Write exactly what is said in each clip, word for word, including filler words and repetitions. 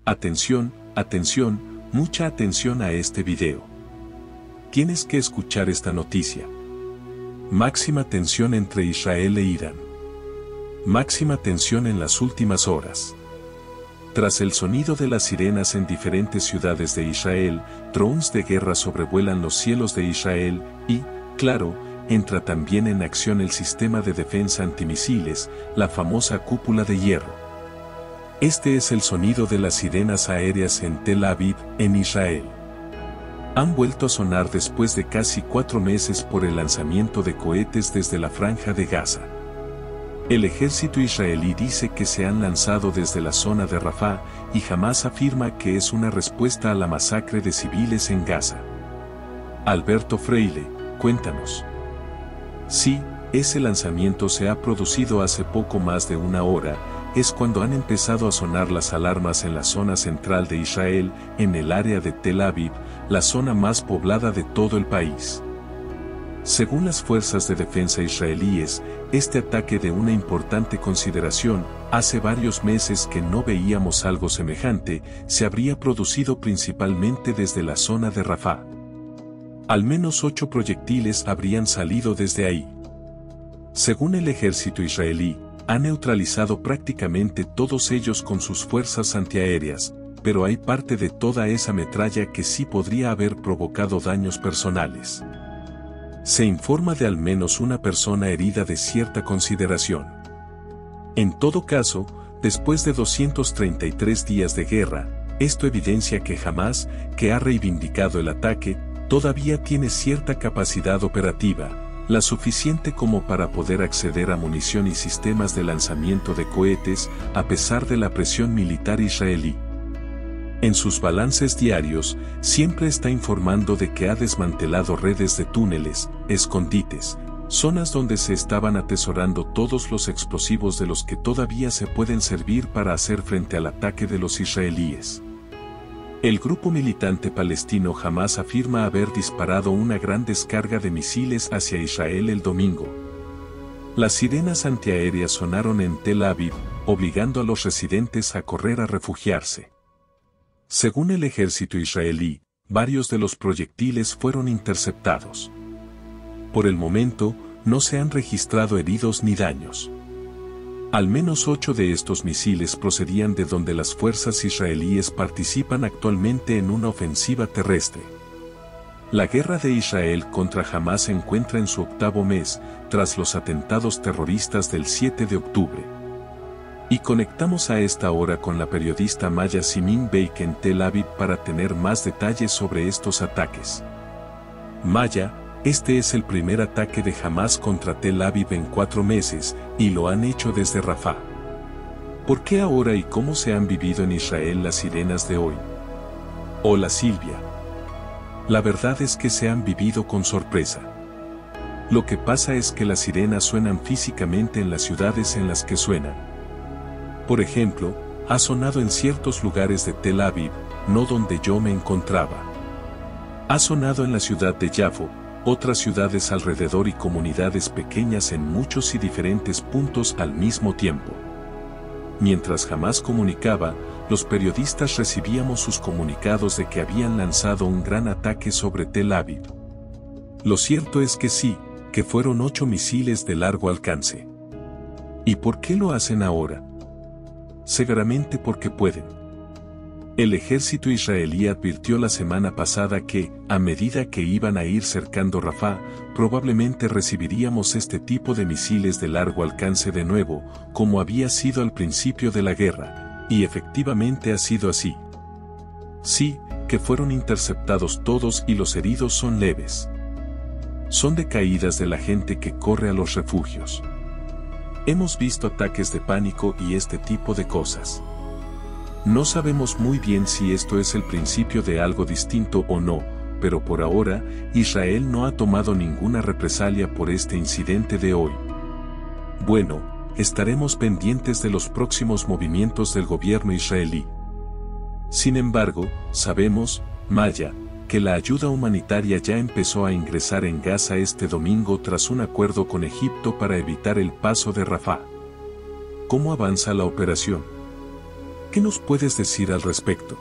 Atención, atención, mucha atención a este video. Tienes que escuchar esta noticia. Máxima tensión entre Israel e Irán. Máxima tensión en las últimas horas. Tras el sonido de las sirenas en diferentes ciudades de Israel, drones de guerra sobrevuelan los cielos de Israel y, claro, entra también en acción el sistema de defensa antimisiles, la famosa cúpula de hierro. Este es el sonido de las sirenas aéreas en Tel Aviv, en Israel. Han vuelto a sonar después de casi cuatro meses por el lanzamiento de cohetes desde la Franja de Gaza. El ejército israelí dice que se han lanzado desde la zona de Rafah y Hamás afirma que es una respuesta a la masacre de civiles en Gaza. Alberto Freile, cuéntanos. Sí, ese lanzamiento se ha producido hace poco más de una hora, es cuando han empezado a sonar las alarmas en la zona central de Israel, en el área de Tel Aviv, la zona más poblada de todo el país. Según las fuerzas de defensa israelíes, este ataque de una importante consideración, hace varios meses que no veíamos algo semejante, se habría producido principalmente desde la zona de Rafah. Al menos ocho proyectiles habrían salido desde ahí. Según el ejército israelí, ha neutralizado prácticamente todos ellos con sus fuerzas antiaéreas, pero hay parte de toda esa metralla que sí podría haber provocado daños personales. Se informa de al menos una persona herida de cierta consideración. En todo caso, después de doscientos treinta y tres días de guerra, esto evidencia que Hamás, que ha reivindicado el ataque, todavía tiene cierta capacidad operativa, la suficiente como para poder acceder a munición y sistemas de lanzamiento de cohetes, a pesar de la presión militar israelí. En sus balances diarios, siempre está informando de que ha desmantelado redes de túneles, escondites, zonas donde se estaban atesorando todos los explosivos de los que todavía se pueden servir para hacer frente al ataque de los israelíes. El grupo militante palestino Hamás afirma haber disparado una gran descarga de misiles hacia Israel el domingo. Las sirenas antiaéreas sonaron en Tel Aviv, obligando a los residentes a correr a refugiarse. Según el ejército israelí, varios de los proyectiles fueron interceptados. Por el momento, no se han registrado heridos ni daños. Al menos ocho de estos misiles procedían de donde las fuerzas israelíes participan actualmente en una ofensiva terrestre. La guerra de Israel contra Hamás se encuentra en su octavo mes, tras los atentados terroristas del siete de octubre. Y conectamos a esta hora con la periodista Maya Simin Beik en Tel Aviv para tener más detalles sobre estos ataques. Maya, este es el primer ataque de Hamás contra Tel Aviv en cuatro meses, y lo han hecho desde Rafah. ¿Por qué ahora y cómo se han vivido en Israel las sirenas de hoy? Hola Silvia. La verdad es que se han vivido con sorpresa. Lo que pasa es que las sirenas suenan físicamente en las ciudades en las que suenan. Por ejemplo, ha sonado en ciertos lugares de Tel Aviv, no donde yo me encontraba. Ha sonado en la ciudad de Yafo, otras ciudades alrededor y comunidades pequeñas en muchos y diferentes puntos al mismo tiempo. Mientras Hamás comunicaba, los periodistas recibíamos sus comunicados de que habían lanzado un gran ataque sobre Tel Aviv. Lo cierto es que sí, que fueron ocho misiles de largo alcance. ¿Y por qué lo hacen ahora? Seguramente porque pueden. El ejército israelí advirtió la semana pasada que, a medida que iban a ir cercando Rafah, probablemente recibiríamos este tipo de misiles de largo alcance de nuevo, como había sido al principio de la guerra, y efectivamente ha sido así. Sí, que fueron interceptados todos y los heridos son leves. Son de caídas de la gente que corre a los refugios. Hemos visto ataques de pánico y este tipo de cosas. No sabemos muy bien si esto es el principio de algo distinto o no, pero por ahora, Israel no ha tomado ninguna represalia por este incidente de hoy. Bueno, estaremos pendientes de los próximos movimientos del gobierno israelí. Sin embargo, sabemos, Maya, que la ayuda humanitaria ya empezó a ingresar en Gaza este domingo tras un acuerdo con Egipto para evitar el paso de Rafah. ¿Cómo avanza la operación? ¿Qué nos puedes decir al respecto?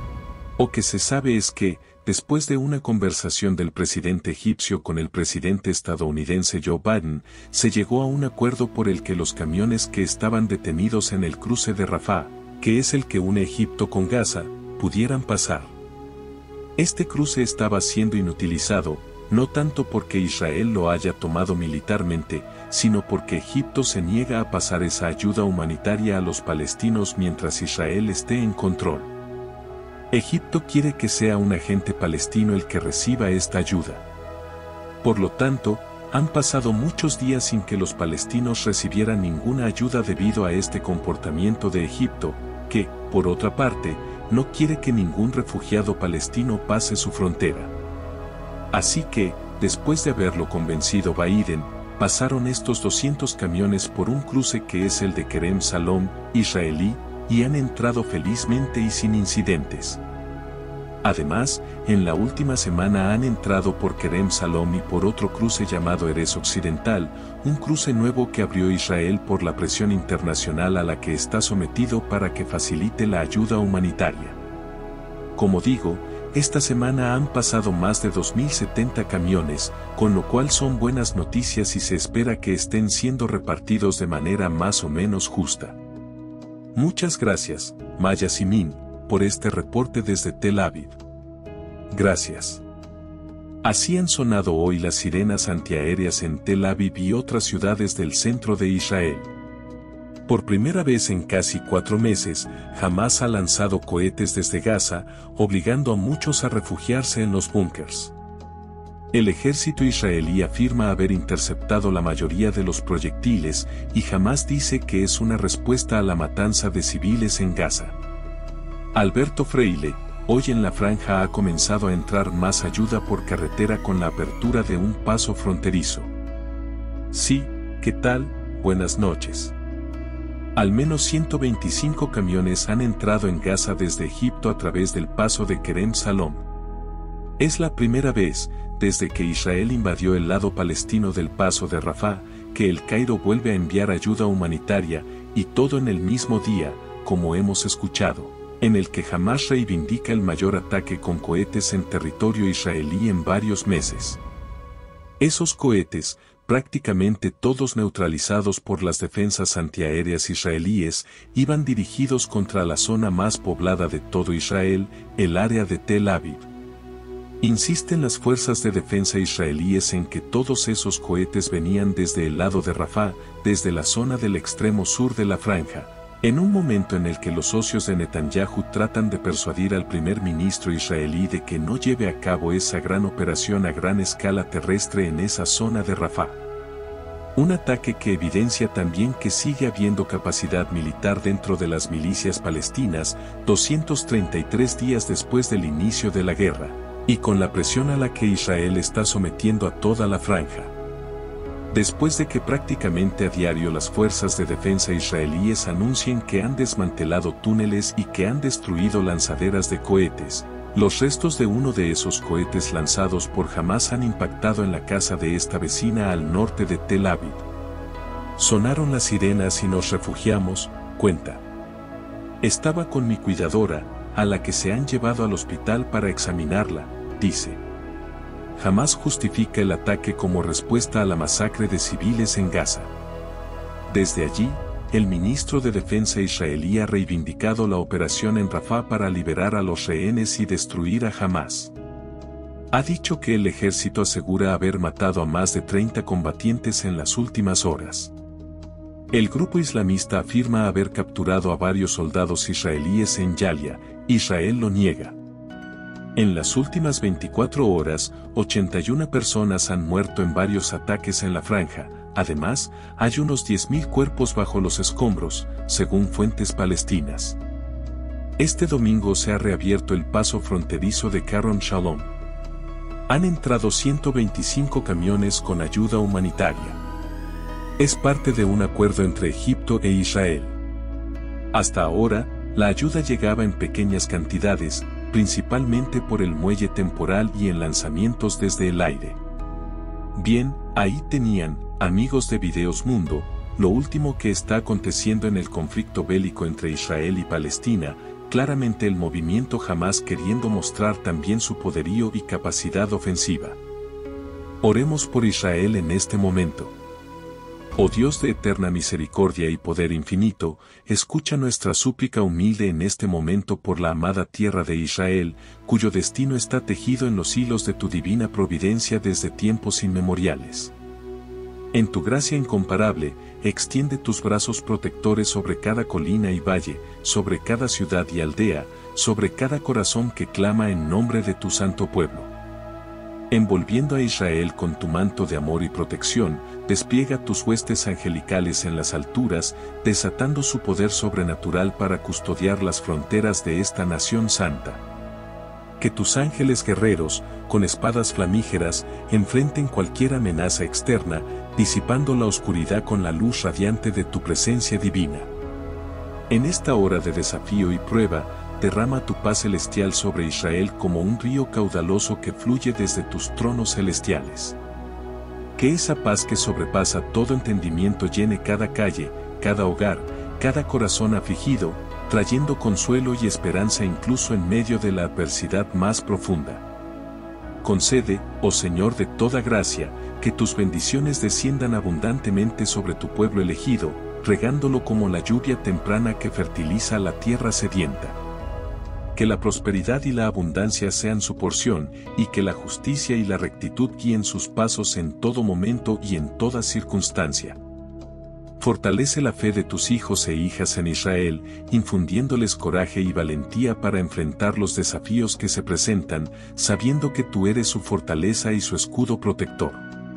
Lo que se sabe es que, después de una conversación del presidente egipcio con el presidente estadounidense Joe Biden, se llegó a un acuerdo por el que los camiones que estaban detenidos en el cruce de Rafah, que es el que une Egipto con Gaza, pudieran pasar. Este cruce estaba siendo inutilizado, no tanto porque Israel lo haya tomado militarmente, sino porque Egipto se niega a pasar esa ayuda humanitaria a los palestinos mientras Israel esté en control. Egipto quiere que sea un agente palestino el que reciba esta ayuda. Por lo tanto, han pasado muchos días sin que los palestinos recibieran ninguna ayuda debido a este comportamiento de Egipto, que, por otra parte, no quiere que ningún refugiado palestino pase su frontera. Así que, después de haberlo convencido Biden, pasaron estos doscientos camiones por un cruce que es el de Kerem Salom, israelí, y han entrado felizmente y sin incidentes. Además, en la última semana han entrado por Kerem Salom y por otro cruce llamado Erez Occidental, un cruce nuevo que abrió Israel por la presión internacional a la que está sometido para que facilite la ayuda humanitaria. Como digo, esta semana han pasado más de dos mil setenta camiones, con lo cual son buenas noticias y se espera que estén siendo repartidos de manera más o menos justa. Muchas gracias, Maya Simin, por este reporte desde Tel Aviv. Gracias. Así han sonado hoy las sirenas antiaéreas en Tel Aviv y otras ciudades del centro de Israel. Por primera vez en casi cuatro meses, Hamás ha lanzado cohetes desde Gaza, obligando a muchos a refugiarse en los búnkers. El ejército israelí afirma haber interceptado la mayoría de los proyectiles y Hamás dice que es una respuesta a la matanza de civiles en Gaza. Alberto Freile, hoy en la franja ha comenzado a entrar más ayuda por carretera con la apertura de un paso fronterizo. Sí, ¿qué tal? Buenas noches. Al menos ciento veinticinco camiones han entrado en Gaza desde Egipto a través del paso de Kerem Salom. Es la primera vez, desde que Israel invadió el lado palestino del paso de Rafah, que el Cairo vuelve a enviar ayuda humanitaria, y todo en el mismo día, como hemos escuchado, en el que Hamás reivindica el mayor ataque con cohetes en territorio israelí en varios meses. Esos cohetes, prácticamente todos neutralizados por las defensas antiaéreas israelíes, iban dirigidos contra la zona más poblada de todo Israel, el área de Tel Aviv. Insisten las fuerzas de defensa israelíes en que todos esos cohetes venían desde el lado de Rafah, desde la zona del extremo sur de la franja, en un momento en el que los socios de Netanyahu tratan de persuadir al primer ministro israelí de que no lleve a cabo esa gran operación a gran escala terrestre en esa zona de Rafah. Un ataque que evidencia también que sigue habiendo capacidad militar dentro de las milicias palestinas, doscientos treinta y tres días después del inicio de la guerra, y con la presión a la que Israel está sometiendo a toda la franja. Después de que prácticamente a diario las fuerzas de defensa israelíes anuncien que han desmantelado túneles y que han destruido lanzaderas de cohetes, los restos de uno de esos cohetes lanzados por Hamás han impactado en la casa de esta vecina al norte de Tel Aviv. Sonaron las sirenas y nos refugiamos, cuenta. Estaba con mi cuidadora, a la que se han llevado al hospital para examinarla, dice. Hamás justifica el ataque como respuesta a la masacre de civiles en Gaza. Desde allí, el ministro de Defensa israelí ha reivindicado la operación en Rafah para liberar a los rehenes y destruir a Hamás. Ha dicho que el ejército asegura haber matado a más de treinta combatientes en las últimas horas. El grupo islamista afirma haber capturado a varios soldados israelíes en Yalia, Israel lo niega. En las últimas veinticuatro horas, ochenta y una personas han muerto en varios ataques en la franja. Además, hay unos diez mil cuerpos bajo los escombros, según fuentes palestinas. Este domingo se ha reabierto el paso fronterizo de Kerem Shalom. Han entrado ciento veinticinco camiones con ayuda humanitaria. Es parte de un acuerdo entre Egipto e Israel. Hasta ahora, la ayuda llegaba en pequeñas cantidades, principalmente por el muelle temporal y en lanzamientos desde el aire. Bien, ahí tenían, amigos de Videos Mundo, lo último que está aconteciendo en el conflicto bélico entre Israel y Palestina, claramente el movimiento Hamás queriendo mostrar también su poderío y capacidad ofensiva. Oremos por Israel en este momento. Oh Dios de eterna misericordia y poder infinito, escucha nuestra súplica humilde en este momento por la amada tierra de Israel, cuyo destino está tejido en los hilos de tu divina providencia desde tiempos inmemoriales. En tu gracia incomparable, extiende tus brazos protectores sobre cada colina y valle, sobre cada ciudad y aldea, sobre cada corazón que clama en nombre de tu santo pueblo. Envolviendo a Israel con tu manto de amor y protección, despliega tus huestes angelicales en las alturas, desatando su poder sobrenatural para custodiar las fronteras de esta nación santa. Que tus ángeles guerreros, con espadas flamígeras, enfrenten cualquier amenaza externa, disipando la oscuridad con la luz radiante de tu presencia divina. En esta hora de desafío y prueba, derrama tu paz celestial sobre Israel como un río caudaloso que fluye desde tus tronos celestiales. Que esa paz que sobrepasa todo entendimiento llene cada calle, cada hogar, cada corazón afligido, trayendo consuelo y esperanza incluso en medio de la adversidad más profunda. Concede, oh Señor de toda gracia, que tus bendiciones desciendan abundantemente sobre tu pueblo elegido, regándolo como la lluvia temprana que fertiliza la tierra sedienta. Que la prosperidad y la abundancia sean su porción, y que la justicia y la rectitud guíen sus pasos en todo momento y en toda circunstancia. Fortalece la fe de tus hijos e hijas en Israel, infundiéndoles coraje y valentía para enfrentar los desafíos que se presentan, sabiendo que tú eres su fortaleza y su escudo protector.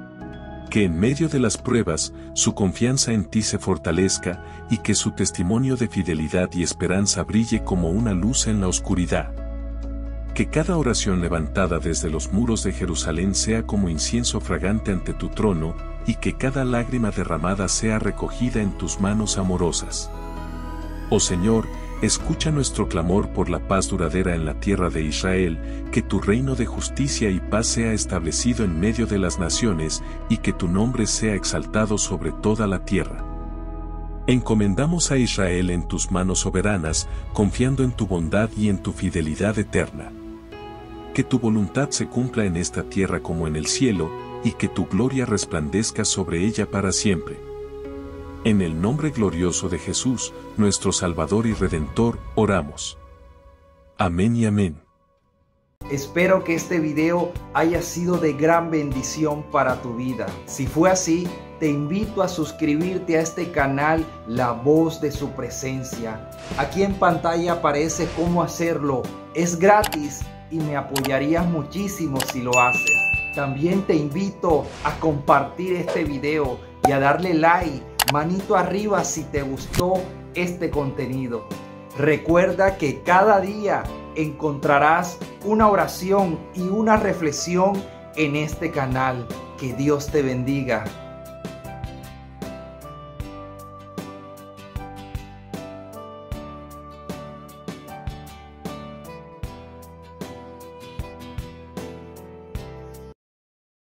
Que en medio de las pruebas, su confianza en ti se fortalezca, y que su testimonio de fidelidad y esperanza brille como una luz en la oscuridad. Que cada oración levantada desde los muros de Jerusalén sea como incienso fragante ante tu trono, y que cada lágrima derramada sea recogida en tus manos amorosas. Oh Señor, escucha nuestro clamor por la paz duradera en la tierra de Israel, que tu reino de justicia y paz sea establecido en medio de las naciones, y que tu nombre sea exaltado sobre toda la tierra. Encomendamos a Israel en tus manos soberanas, confiando en tu bondad y en tu fidelidad eterna. Que tu voluntad se cumpla en esta tierra como en el cielo, y que tu gloria resplandezca sobre ella para siempre. En el nombre glorioso de Jesús, nuestro Salvador y Redentor, oramos. Amén y amén. Espero que este video haya sido de gran bendición para tu vida. Si fue así, te invito a suscribirte a este canal La Voz de Su Presencia. Aquí en pantalla aparece cómo hacerlo. Es gratis y me apoyarías muchísimo si lo haces. También te invito a compartir este video y a darle like, manito arriba si te gustó este contenido. Recuerda que cada día encontrarás una oración y una reflexión en este canal. Que Dios te bendiga.